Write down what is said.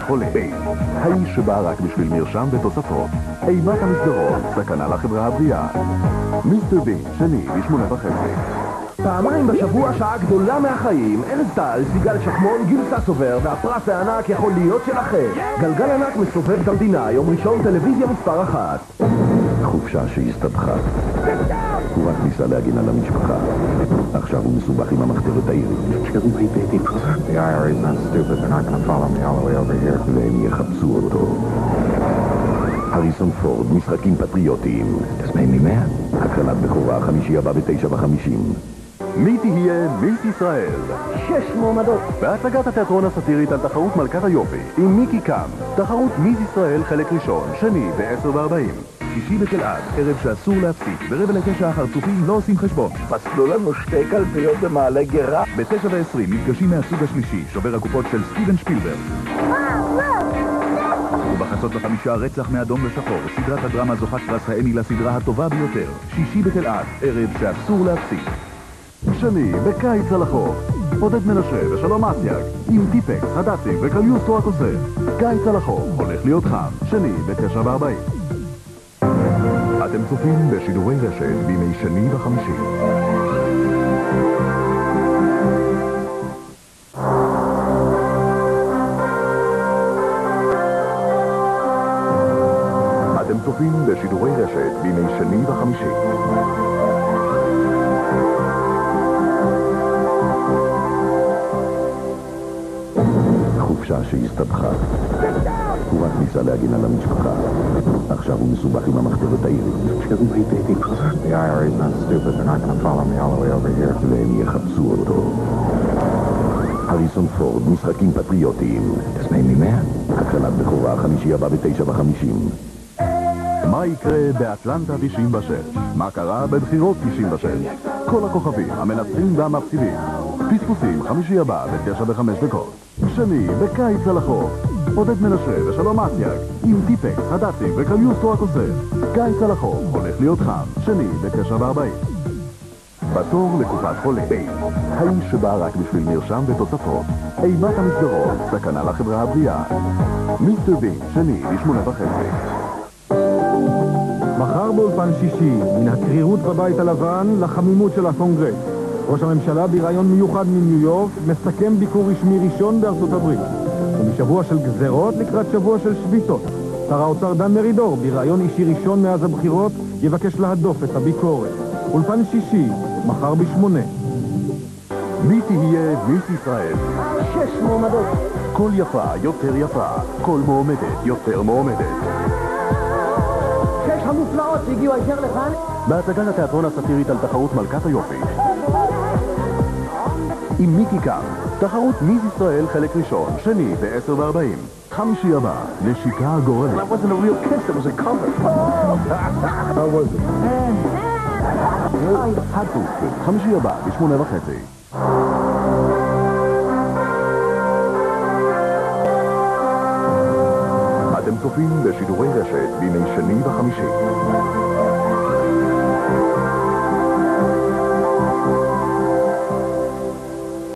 חולה. האיש שבא רק בשביל מרשם ותוספות. אימת המסדרון, סכנה לחברה הבריאה. מיסטר בין, שני, ב8:30. פעמיים בשבוע שעה גדולה מהחיים, ארז טל, סיגל שחמון, גיל ססובר, והפרס הענק יכול להיות שלכם. גלגל ענק מסובב את המדינה, יום ראשון טלוויזיה מספר 1. חופשה שהסתבכה. הוא רק ניסה להגן על המשפחה. עכשיו הוא מסובך עם המחתרת האירית. The IRA is not stupid. They're not going to follow me all the way over here. והם יחפשו אותו. הריסון פורד, משחקים פטריוטיים. This made me mad. הקרנת בכורה, חמישי הבא ב9:50. מי תהיה מיס ישראל? 6 מועמדות. בהצגת התיאטרון הסאטירית על תחרות מלכת היופי עם מיקי קאם. תחרות מיס ישראל חלק ראשון, שני ב10:40. שישי בתל-אביב, ערב שאסור להפסיק. ב8:45 החרצופים לא עושים חשבון. פסלו לנו 2 קלפיות במעלה גרה. ב9:20 מפגשים מהסוג השלישי, שובר הקופות של סטיבן שפילברג. ובחצות ב5 רצח מאדום לשחור, סדרת הדרמה זוכת פרס האמי לסדרה הטובה ביותר. שישי בתל-אביב, ערב שאסור להפסיק. שני, בקיץ על החוף. עודד מנשה ושלום אסיאג, עם טיפקס, הדסים וקליוסטו הכוסף. קיץ על החוף, הולך להיות חם. שני, ב9:40. אתם צופים בשידורי רשת בימי שני וחמישי. אתם צופים בשידורי רשת בימי שני וחמישי. חופשה שהסתבכה. הוא רק ניסה להגן על המשפחה. עכשיו הוא מסובך עם המחתרת האירית. The IRA is not stupid. They're not going to follow me all the way over here. והם יחפשו אותו. הריסון פורד, משחקים פטריוטיים. This made me mad. הקרנת בכורה, חמישי הבא ב9:50. מה יקרה באטלנטה 96? מה קרה בבחירות 96? כל הכוכבים, המנצחים והמפסידים. פספוסים, חמישי הבא ב9:05. שני, בקיץ על החוף. עודד מנשה ושלום אסיאג, עם טיפקס, הדסים וקליוסטו הכוסף. קיץ על החוף, הולך להיות חם. שני, ב9:40. בתור לקופת חולה. האיש שבא רק בשביל מרשם ותוספות. אימת המסדרון, סכנה לחברה הבריאה. מיסטר בין, שני, ב8:30. מחר באולפן שישי, מן הקרירות בבית הלבן לחמימות של הקונגרס. ראש הממשלה בראיון מיוחד מניו יורק מסכם ביקור רשמי ראשון בארצות הברית. ומשבוע של גזרות לקראת שבוע של שביתות. שר האוצר דן מרידור בראיון אישי ראשון מאז הבחירות יבקש להדוף את הביקורת. אולפן שישי, מחר ב8. מי תהיה מיס ישראל? 6 מועמדות. כל יפה יותר יפה, כל מועמדת יותר מועמדת. 6 המופלאות שהגיעו הישר לכאן. בהצגת התיאטרון הסאטירית על תחרות מלכת היופי עם מיקי קאם. תחרות מיס ישראל חלק ראשון, שני ב10:40. חמישי הבא, נשיקה הגורלת. That wasn't a real kiss, it was a cover. How was it? הדפוסט, חמישי הבא ב8:30. אתם צופים בשידורי רשת בימי שני וחמישי.